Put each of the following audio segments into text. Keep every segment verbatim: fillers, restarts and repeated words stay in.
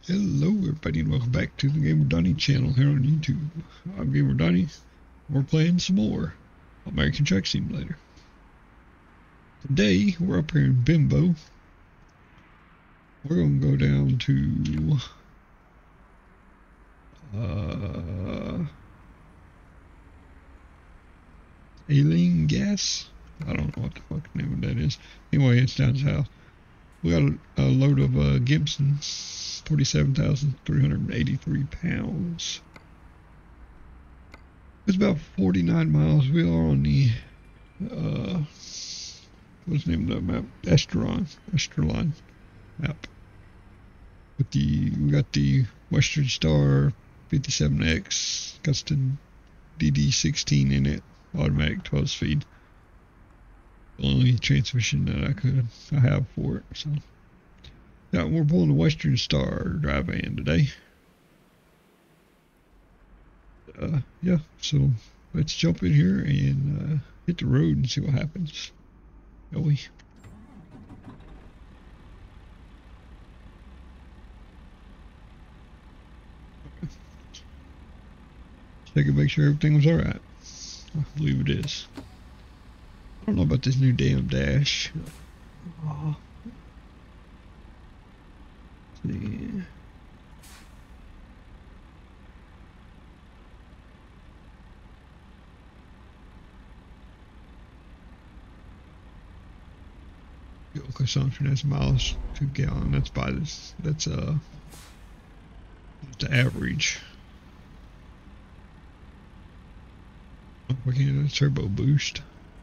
Hello everybody and welcome back to the Gamer Donnie channel here on YouTube. I'm Gamer Donnie. We're playing some more American Truck Simulator. Today we're up here in Bimbo. We're going to go down to uh, Alien Gas. I don't know what the fuck the name of that is. Anyway, it's down south. We got a, a load of uh, Gibsons, forty-seven thousand three hundred eighty-three pounds. It's about forty-nine miles. We are on the, uh, what's the name of that map? Esterline, Esterline map. With the, we got the Western Star fifty-seven X, got the D D sixteen in it, automatic twelve speed. The only transmission that I could I have for it. So yeah, we're pulling the Western Star dry van today. Uh, yeah, so let's jump in here and uh, hit the road and see what happens. Shall we? Check and make sure everything was alright. I believe it is. I don't know about this new damn dash. Oh. Let's see. Fuel consumption as miles to gallon. That's by this. That's uh the average. We can get a turbo boost.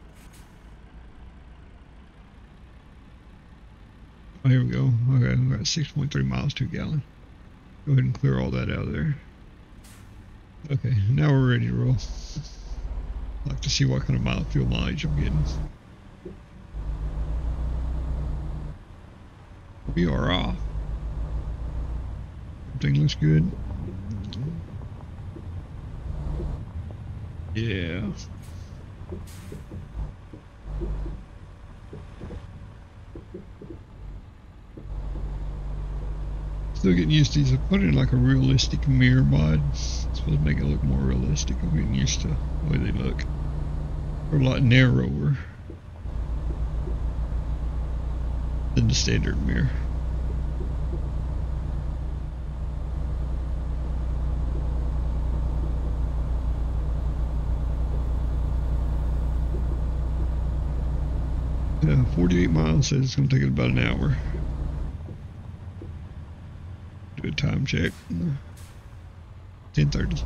Oh, here we go. Okay, we got six point three miles to a gallon. Go ahead and clear all that out of there. Okay, now we're ready to roll. I'd like to see what kind of mile fuel mileage I'm getting. We are off. Everything looks good. Yeah. Still getting used to these. I put in like a realistic mirror mod. It's supposed to make it look more realistic. I'm getting used to the way they look. They're a lot narrower than the standard mirror. Yeah, forty-eight miles says it's going to take it about an hour. Do a time check. ten thirty.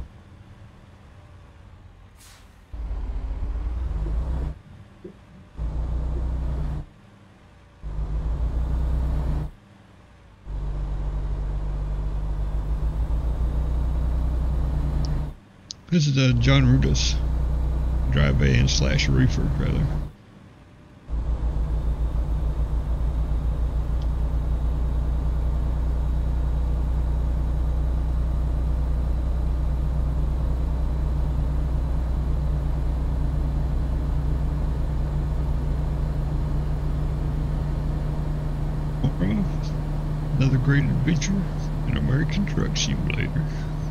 This is a John Rudas dry van slash reefer trailer. Another great adventure in American Truck Simulator.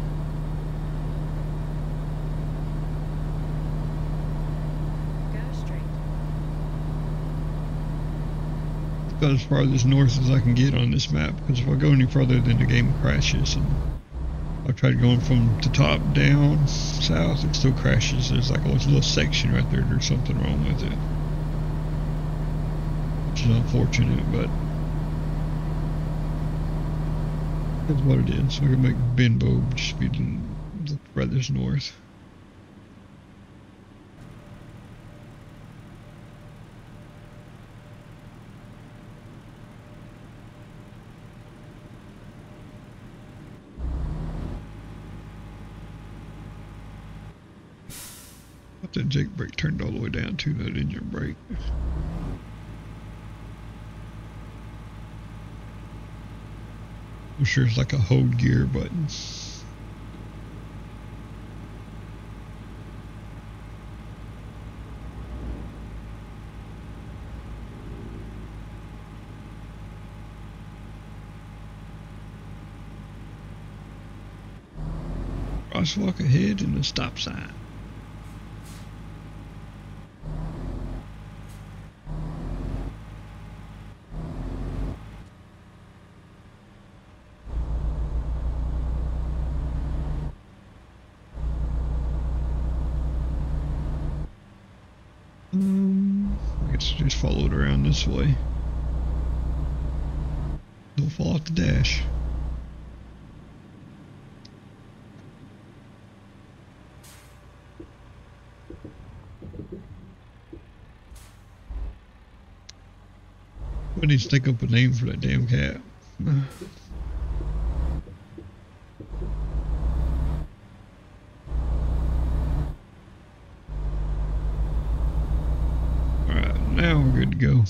About as far as north as I can get on this map, because if I go any further then the game crashes, and I've tried going from the top down south, it still crashes. There's like a little section right there, there's something wrong with it, which is unfortunate, but that's what it is. So I can make Bimbo just be the furthest north. That Jake brake turned all the way down to that engine brake. I'm sure it's like a hold gear button. crosswalk ahead and a stop sign. Um, I guess just follow it around this way. Don't fall off the dash. I need to think up a name for that damn cat. Alright, now we're good to go.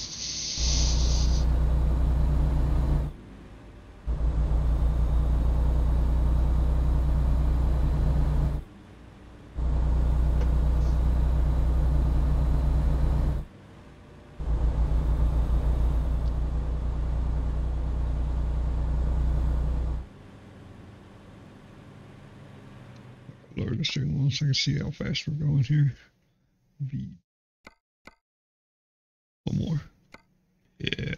Lower the steering wheel so I can see how fast we're going here. V. One more. Yeah.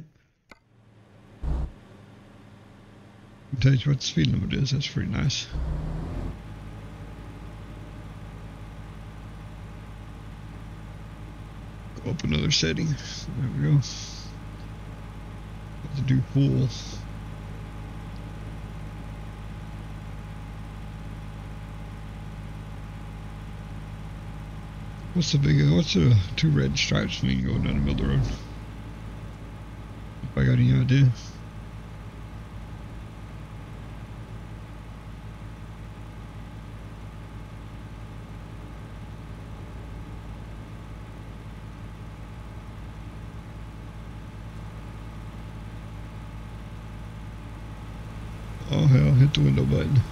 I'll tell you what the speed limit is. That's pretty nice. Go up another setting. There we go. Have to do full. What's the big, what's the two red stripes mean going down the middle of the road? If I got any idea. Oh hell, hit the window button.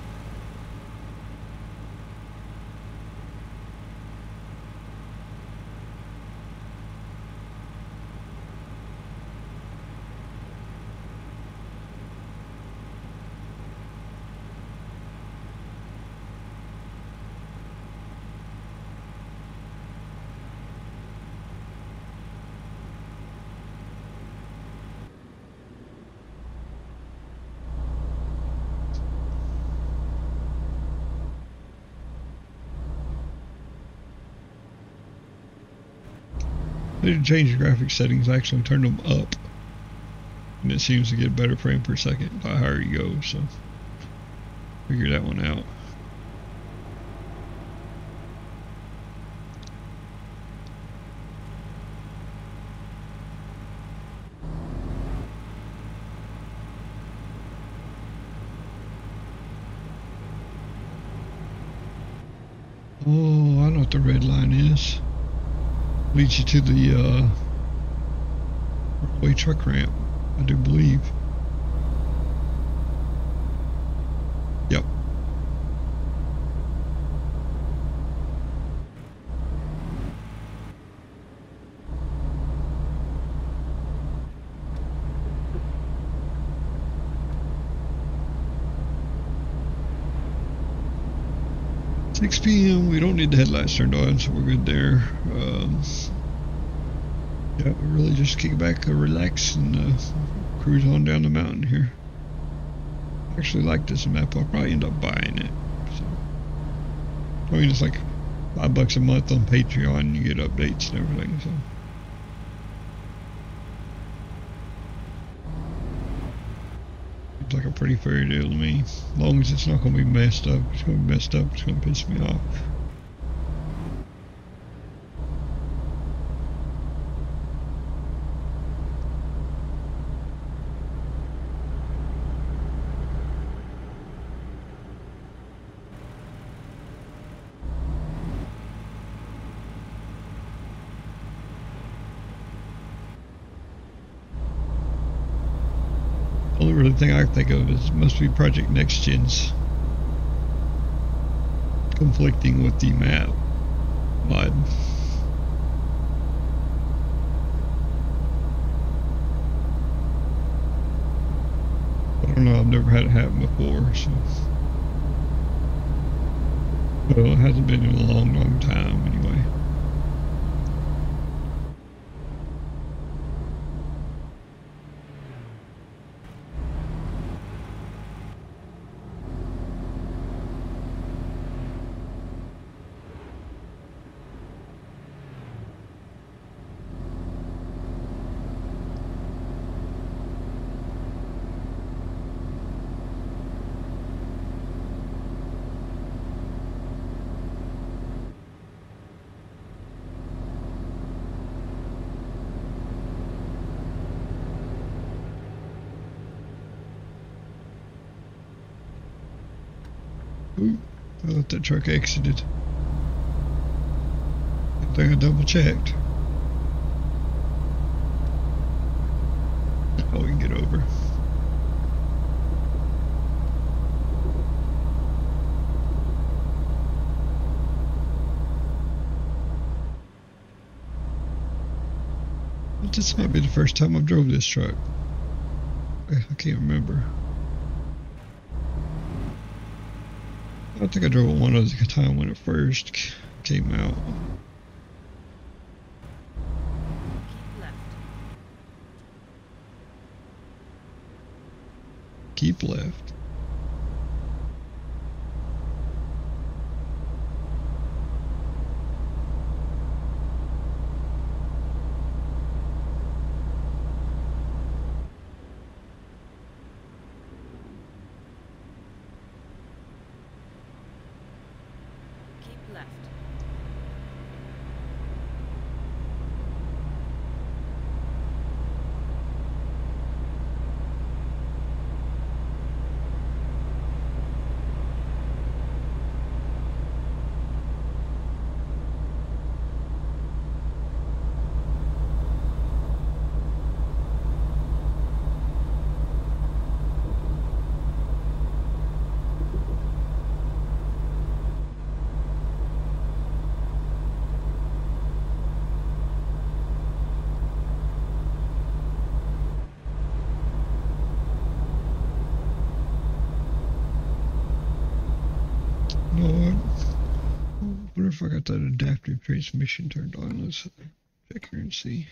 They didn't change the graphics settings, I actually turned them up. And it seems to get better frame per second the higher you go, so figure that one out. Oh, I know what the red line is. Leads you to the uh, runaway truck ramp, I do believe. Yep. six P M We don't need the headlights turned on, so we're good there. Um, yeah, we really just kick back, uh, relax, and uh, cruise on down the mountain here. I actually like this map. I'll probably end up buying it. So, I mean, it's like five bucks a month on Patreon, and you get updates and everything. So. It's like a pretty fairy tale to me. As long as it's not going to be messed up. If it's going to be messed up, it's going to piss me off. The only really thing I think of is must be Project Next Gen's conflicting with the map mod. I don't know, I've never had it happen before, so Well, it hasn't been in a long, long time anyway. Ooh, I thought that truck exited. I think I double checked. Oh, we can get over. This might be the first time I've drove this truck. I can't remember. I think I drove it one other time when it first came out. Keep left. Keep left. I wonder if I got that adaptive transmission turned on. Let's check here and see.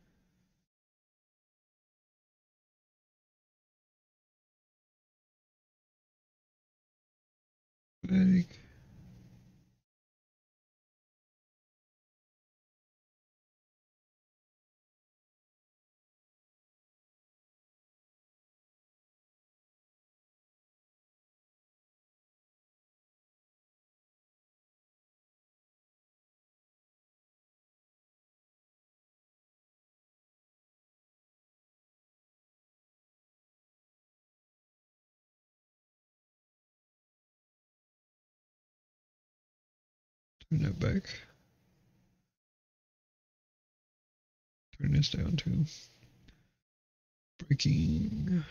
Automatic. Turn that back. Turn this down too. Braking.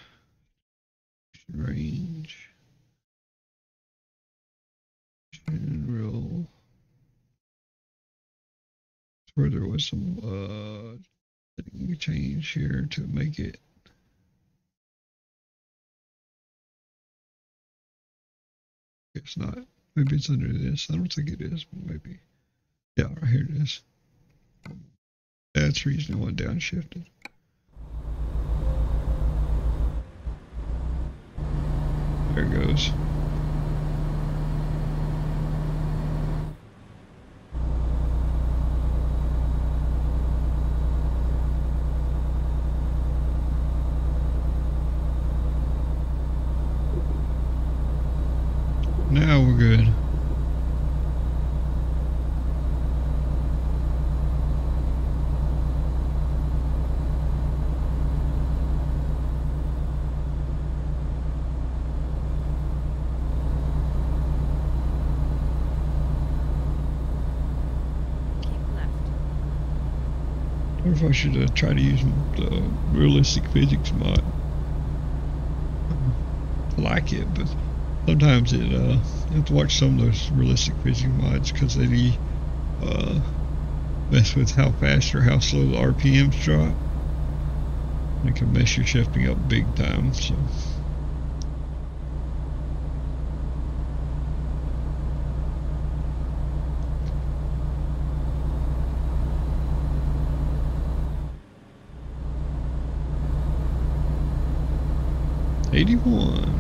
Range. General. Where there was some uh setting change here to make it. It's not. Maybe it's under this. I don't think it is, but maybe. Yeah, right here it is. That's the reason it went downshifted. There it goes. Now we're good. I wonder if I should uh, try to use the realistic physics mod. I like it, but sometimes it uh, you have to watch some of those realistic physics mods because they uh, mess with how fast or how slow the R P Ms drop. It can mess your shifting up big time. So. eighty-one.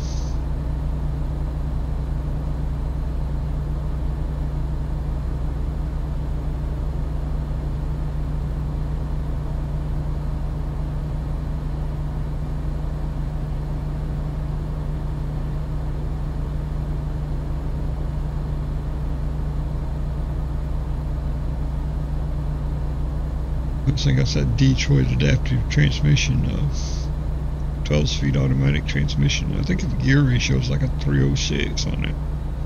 I think that's that Detroit adaptive transmission, uh, twelve speed automatic transmission. I think the gear ratio is like a three oh six on it.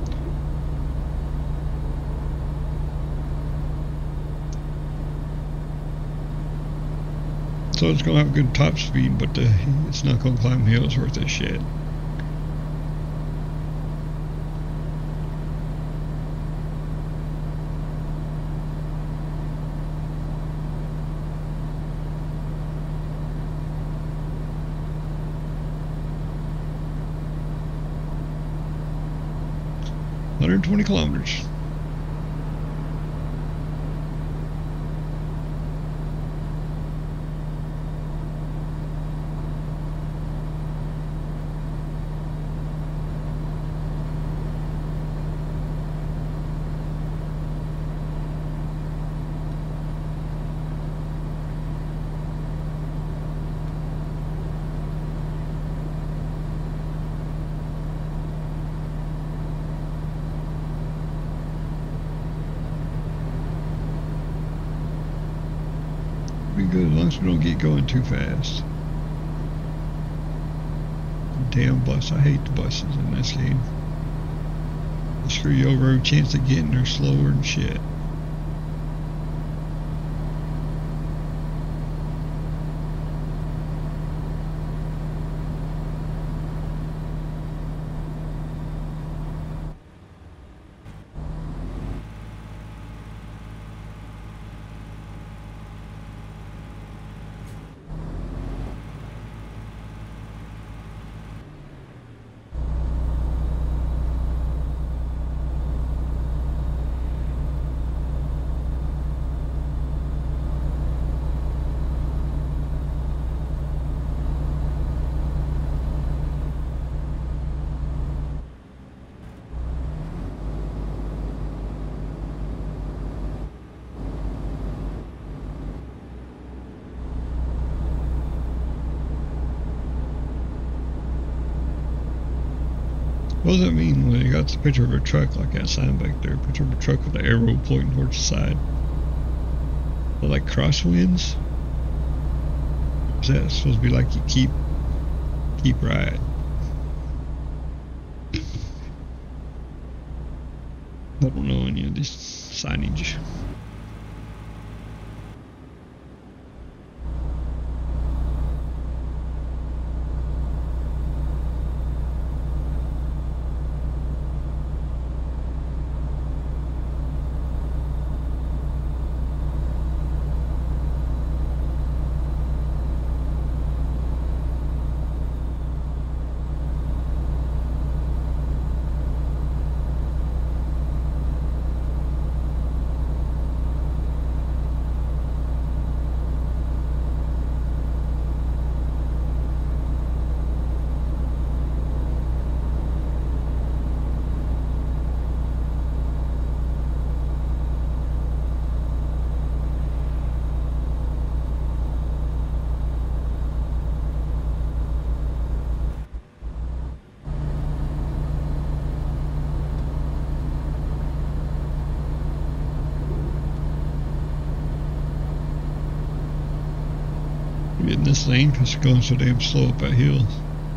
So it's going to have a good top speed, but uh, it's not going to climb hills worth of shit. one hundred twenty kilometers. Be good as long as we don't get going too fast. Damn bus, I hate the buses in this game. They screw you over every chance of getting there slower and shit. What does that mean when you got the picture of a truck like that sign back there? Picture of a truck with the arrow pointing towards the side. Are like crosswinds? Is that supposed to be like you keep keep right? I don't know any of this signage. Get in this lane because it's going so damn slow up that hill.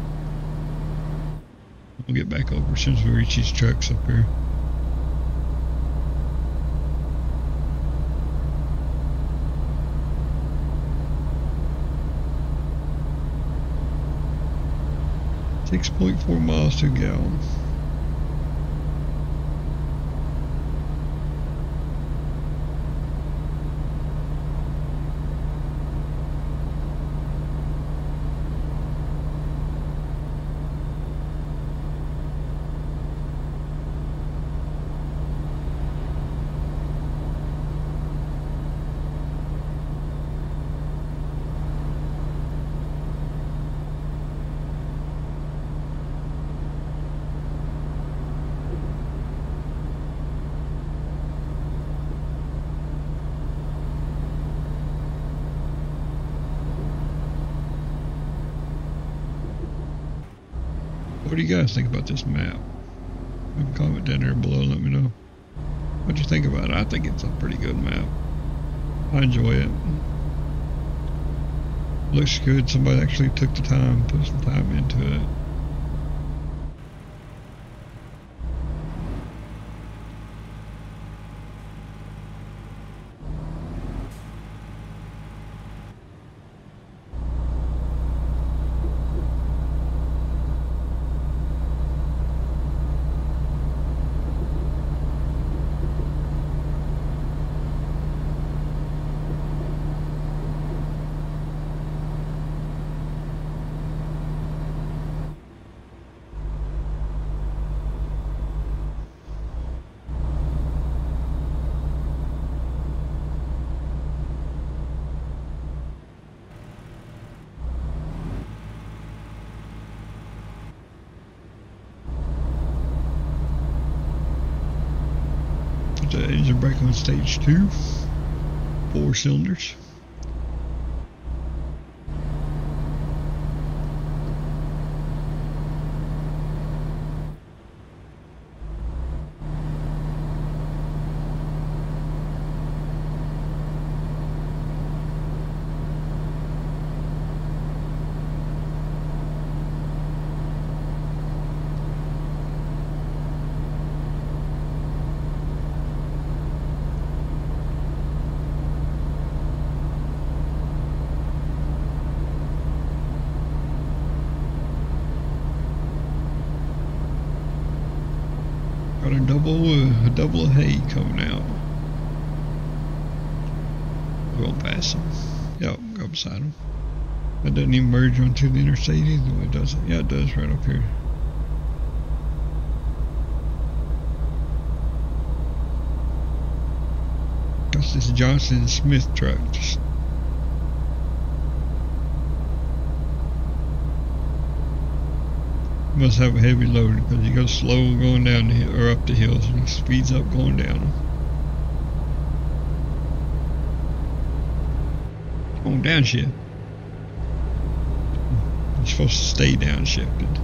We'll get back over as soon as we reach these trucks up here. six point four miles to a gallon. What do you guys think about this map? You can comment down there below and let me know what you think about it. I think it's a pretty good map. I enjoy it. Looks good. Somebody actually took the time, put some time into it. The engine brake on stage two, four cylinders. Got a double, uh, a double of hay coming out. We'll pass them. Yep, go beside them. That doesn't even merge onto the interstate either way, does it? Yeah, it does right up here. That's this Johnson Smith truck. Just must have a heavy load because he goes slow going down the hill or up the hills and he speeds up going down them. Going downshift. You're supposed to stay downshifted.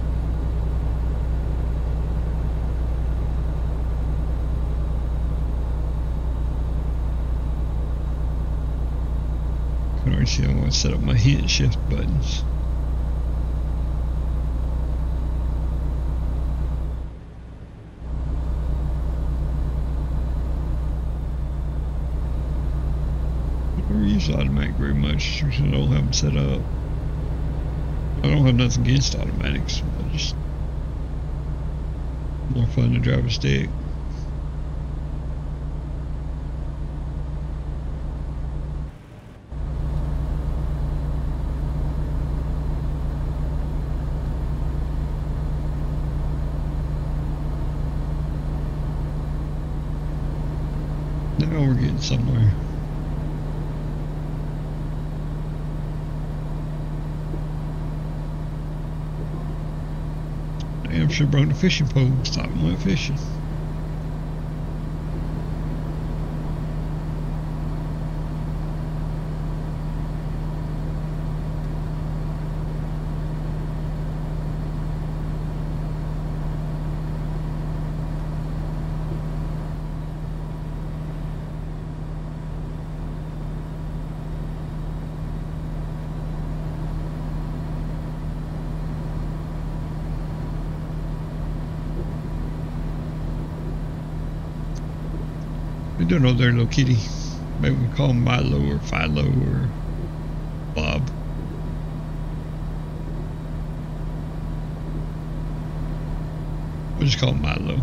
I can already see I want to set up my hit shift buttons. I don't use automatic very much because I don't have them set up. I don't have nothing against automatics, but just more fun to drive a stick. Now we're getting somewhere. Damn, should have brought the fishing pole and stopped and went fishing. We don't know their little kitty. Maybe we call him Milo or Philo or Bob. We'll just call him Milo.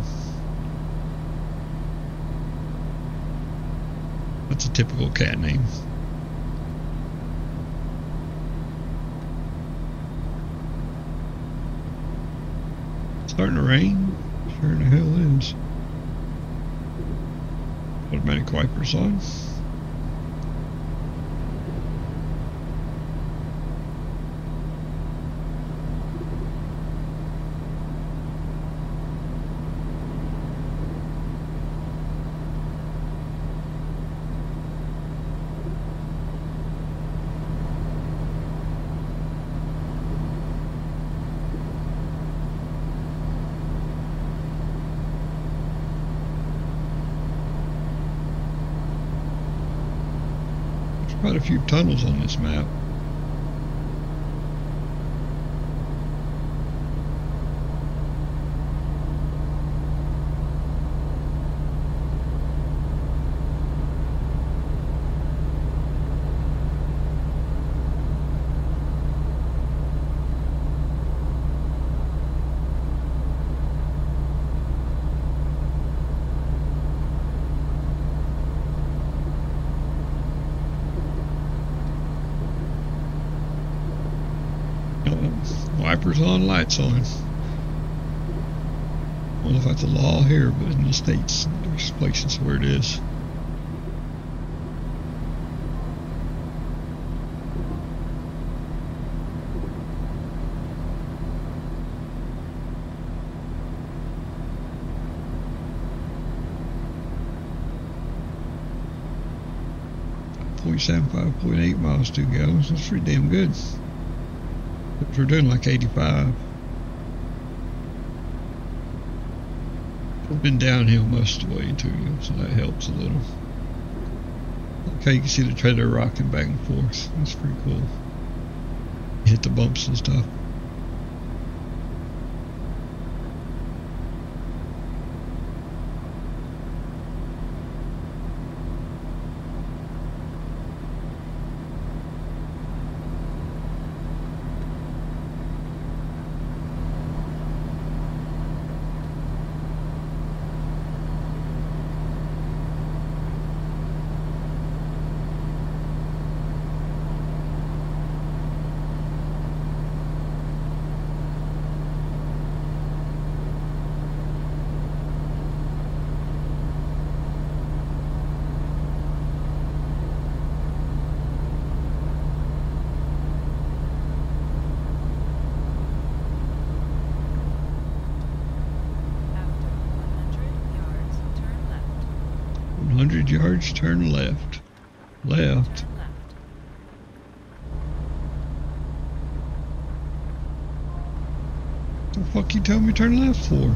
That's a typical cat name. Starting to rain? Sure the hell is. Automatic wipers on. Quite a few tunnels on this map. Wipers on, lights on. I don't know if that's a law here, but in the States, there's places where it is. point seven five, point eight miles to go. That's pretty damn good. But we're doing like eighty-five. I've been downhill most of the way too, so that helps a little. Okay, you can see the trailer rocking back and forth. That's pretty cool. Hit the bumps and stuff. one hundred yards, turn left. Left. Turn left. The fuck you tell me turn left for?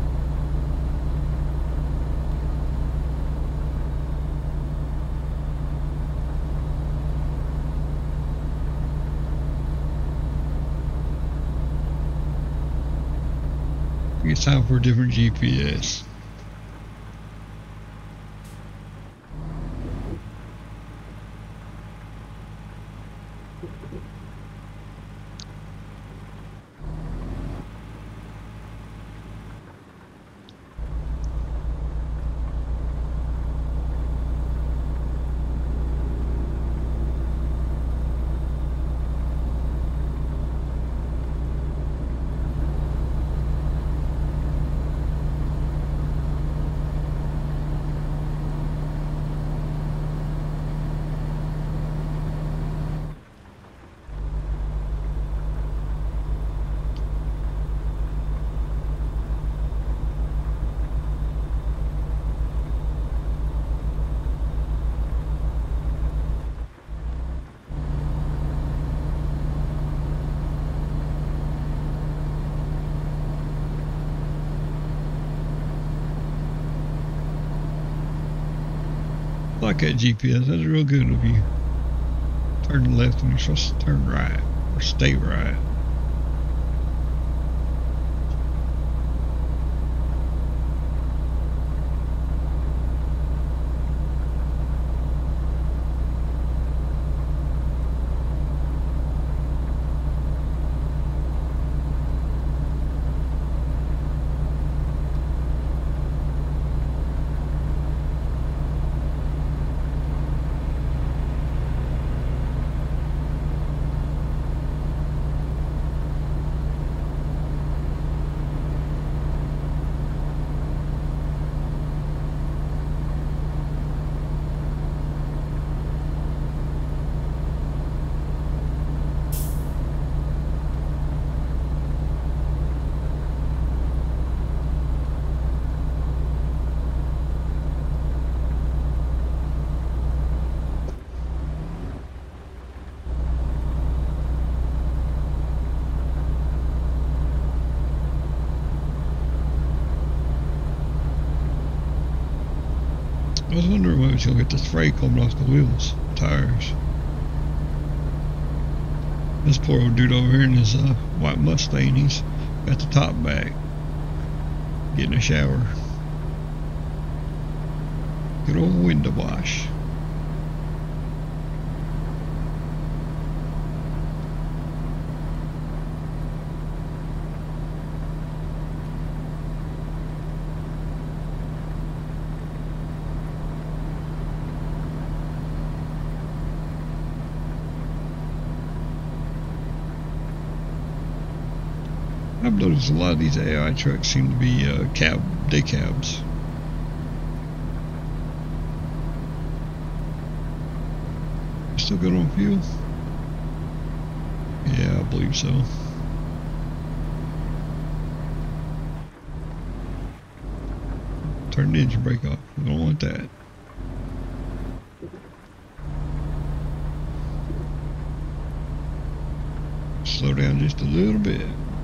It's time for a different G P S. I like that G P S. That's real good of you. Turn left when you're supposed to turn right or stay right. I was wondering when we was gonna get the spray coming off the wheels, tires. This poor old dude over here in his uh, white Mustang, he's got the top back, getting a shower. Good old window wash. I've noticed a lot of these A I trucks seem to be uh, cab day cabs. Still good on fuel? Yeah, I believe so. Turn the engine brake off. We don't want that. Slow down just a little bit.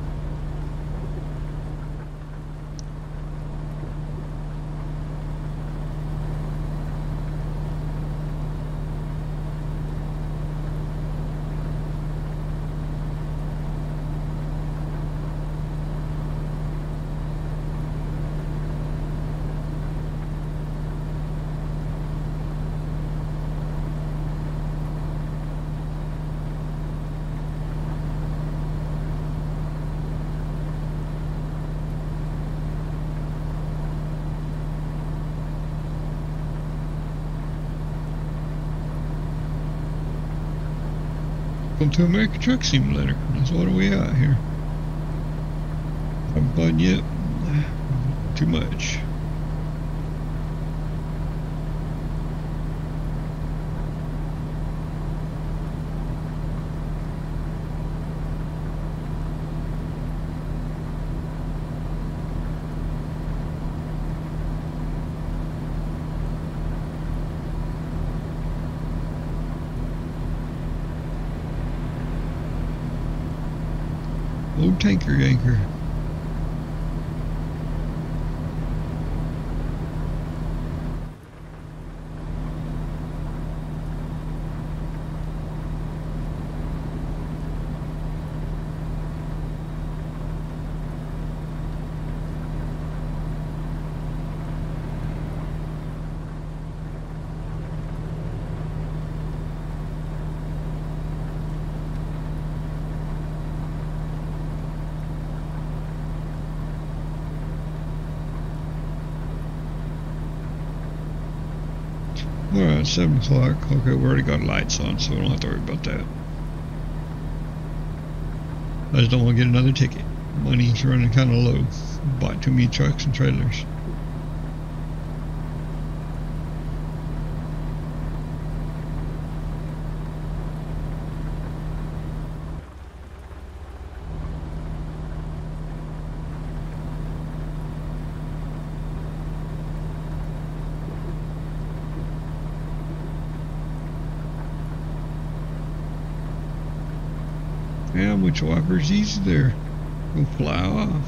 Welcome to American Truck Simulator. That's what are we at here. Haven't fun yet. Too much. Old tanker yanker. Alright, seven o'clock. Okay, we already got lights on, so we don't have to worry about that. I just don't want to get another ticket. Money's running kind of low. Bought too many trucks and trailers. Yeah, which wipers these there will fly off.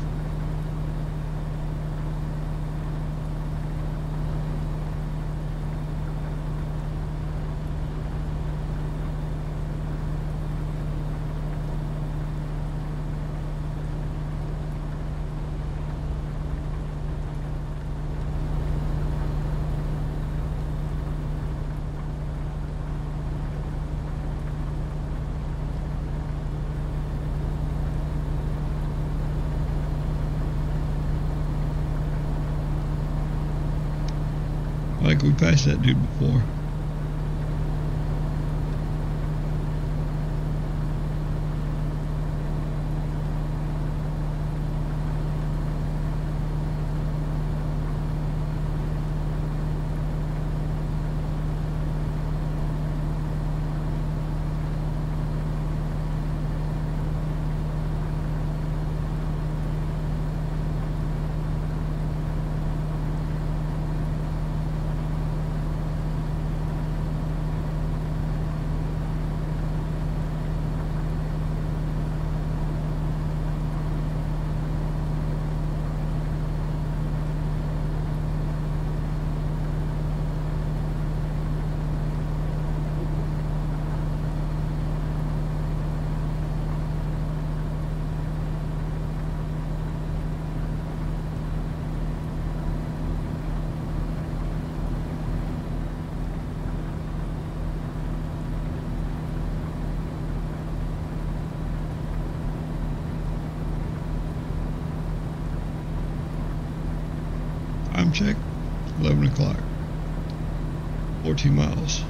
I think we passed that dude before. Time check, eleven o'clock. fourteen miles.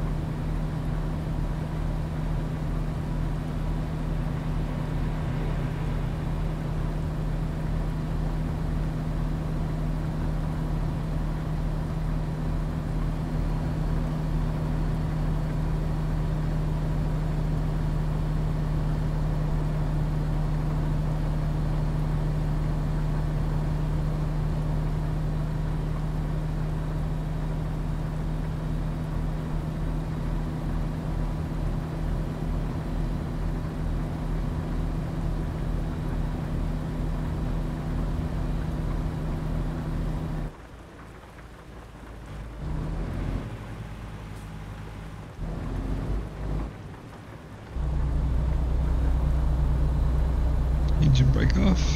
Engine brake off.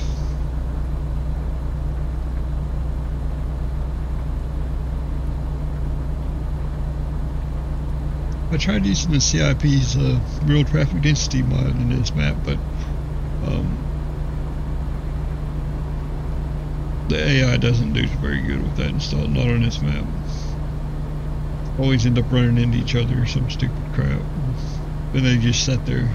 I tried using the C I P's uh, real traffic density mod in this map, but um, the A I doesn't do very good with that installed, not on this map. Always end up running into each other or some stupid crap. Then they just sat there.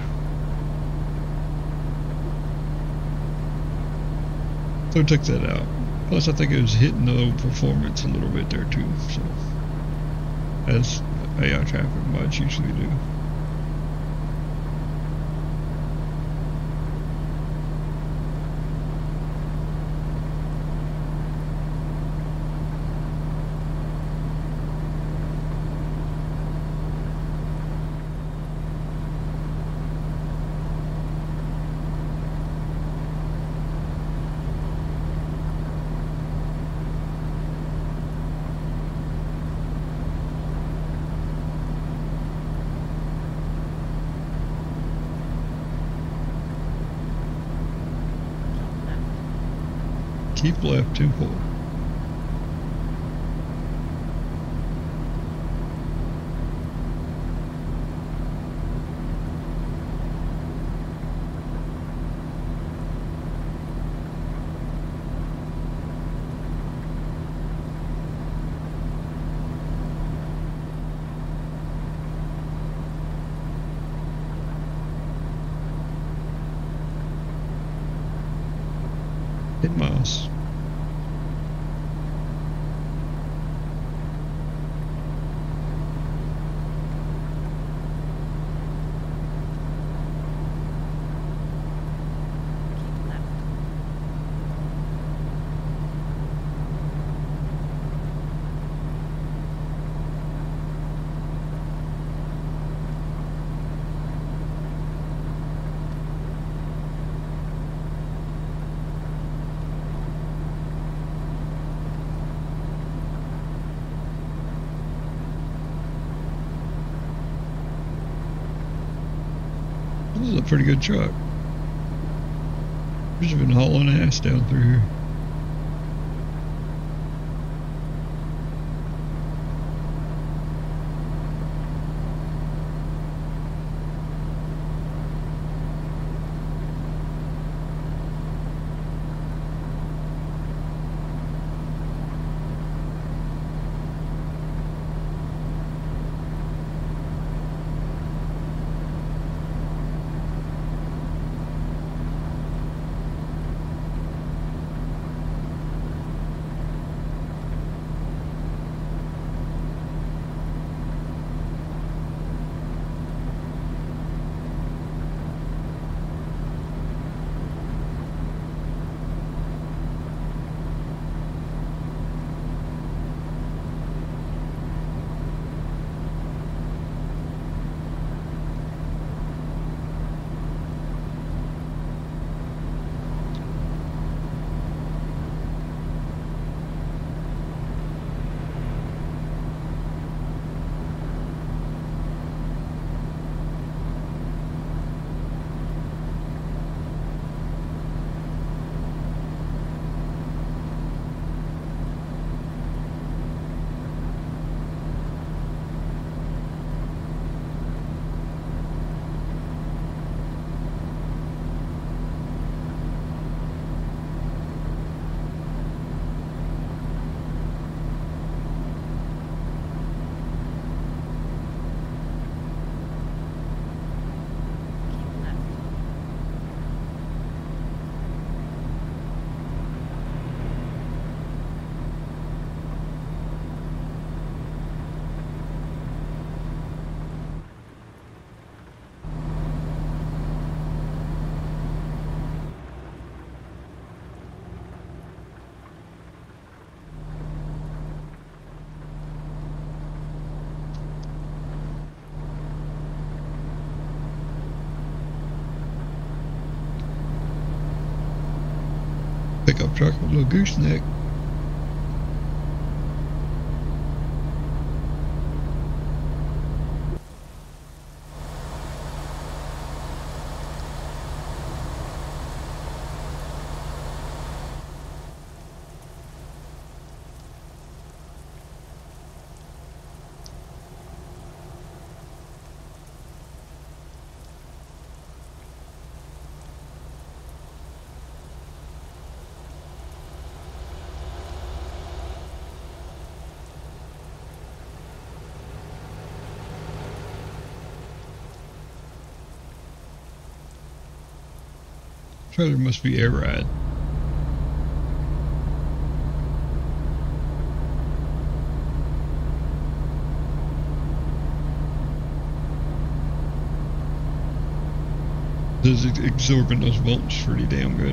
So I took that out. Plus I think it was hitting the low performance a little bit there too, so as A I traffic mods usually do. Keep left, Temple. ten miles. This is a pretty good truck. We've just been hauling ass down through here. pickup truck with a little gooseneck. Trailer must be air ride. This is absorbing those bolts pretty damn good.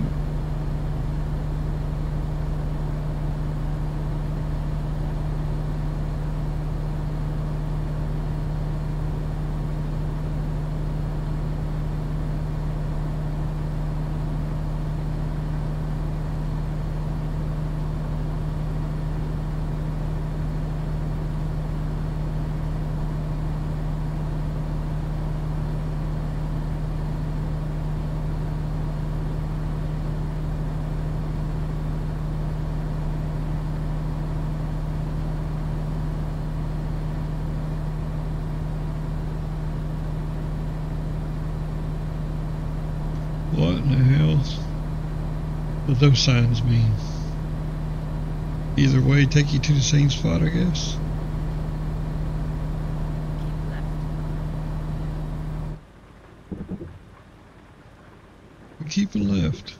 What in the hell do those signs mean? Either way, take you to the same spot, I guess. Keep left.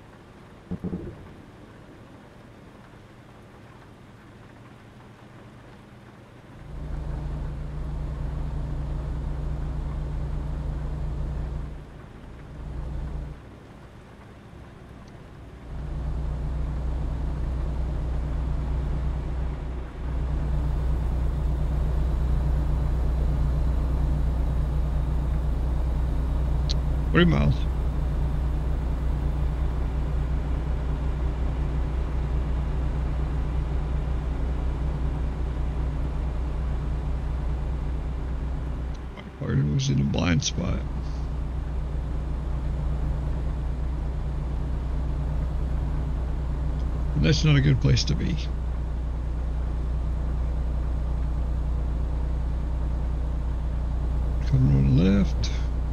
Forty miles. Or it was in a blind spot. And that's not a good place to be. Coming on the left.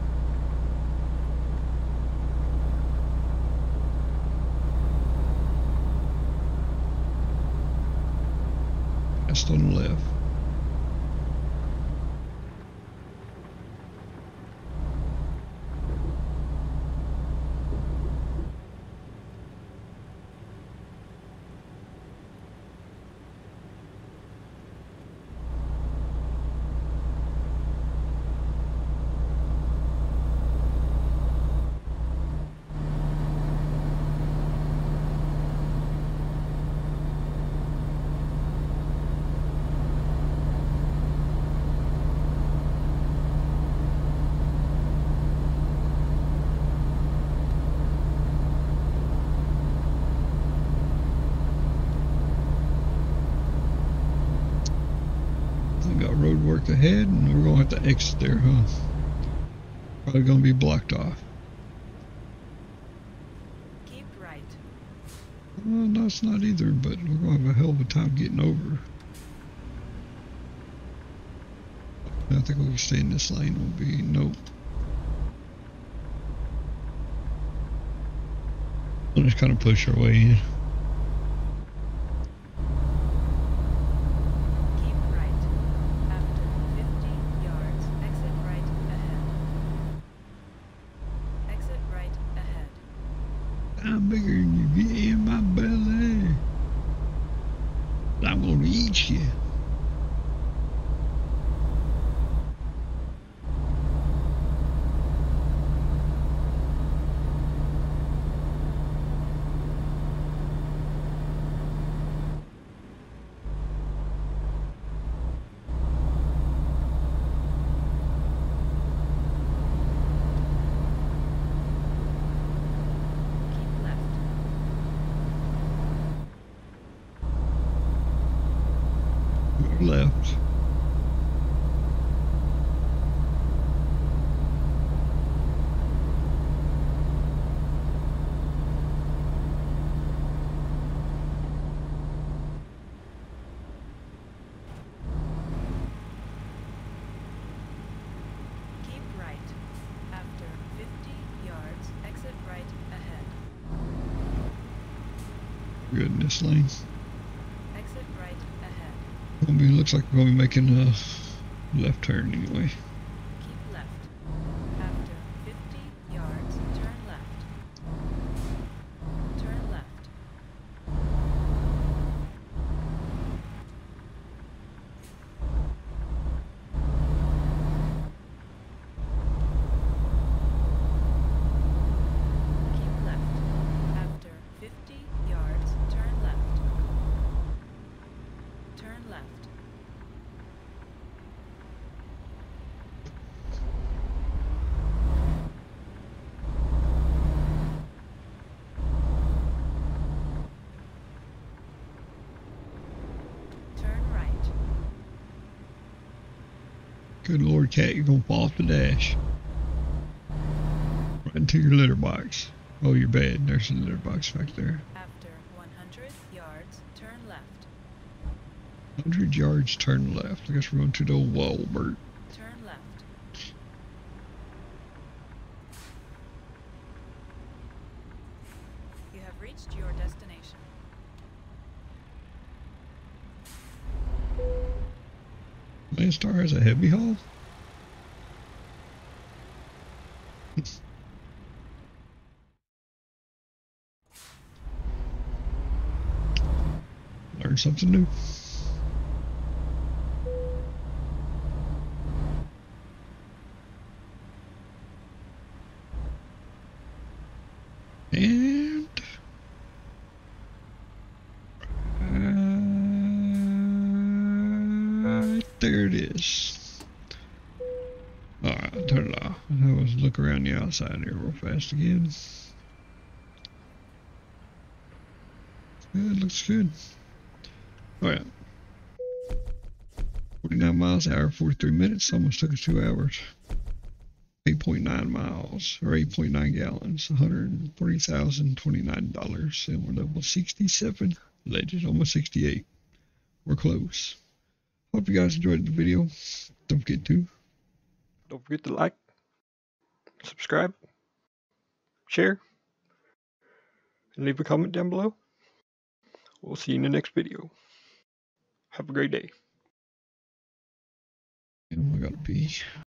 Just on the left. Road work ahead, and we're gonna have to exit there, huh? Probably gonna be blocked off. Keep right. Well, no, it's not either, but we're gonna have a hell of a time getting over. I think we can stay in this lane. Will be nope. We'll just kind of push our way in. I'm bigger than you, get in my belly. I'm gonna eat you. left. Keep right. After fifty yards, exit right ahead. Good in this lane. Exit right ahead. Gonna be, looks like we're gonna be making a left turn anyway. Keep left. After fifty yards, turn left. Turn left. Keep left. After fifty yards, turn left. Turn left. Turn right. Good Lord, cat, you're gonna fall off the dash. Right into your litter box. Oh, your bed. There's a litter box back there. After one hundred yards, turn left. one hundred yards, turn left. I guess we're going to the old Walbert. Turn left. You have reached your destination. Landstar has a heavy haul? Learn something new. And uh, there it is. Alright, turn it off. I was look around the outside here real fast again. Good, looks good. Alright. forty-nine miles an hour, forty-three minutes. Almost took us two hours. eight point nine miles, or eight point nine gallons, one hundred forty thousand twenty-nine dollars. And we're level sixty-seven. Legend, almost sixty-eight. We're close. Hope you guys enjoyed the video. Don't forget to. Don't forget to like, subscribe, share, and leave a comment down below. We'll see you in the next video. Have a great day. And we gotta pee.